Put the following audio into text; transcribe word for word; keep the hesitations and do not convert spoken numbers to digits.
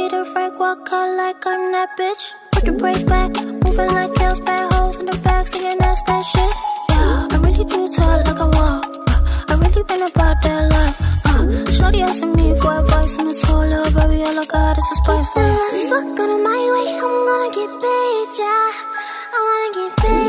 need a Frank, walk out like I'm that bitch. Put the brakes back, moving like Girlz, bad hoes in the back, singing that's that shit. Yeah, I really do talk like I walk. Uh, I really been about that life. Uh, Shorty asking me for advice, and I told her, baby, all I got is a spice for you. Fuck on my way, I'm gonna get paid, yeah. I wanna get paid.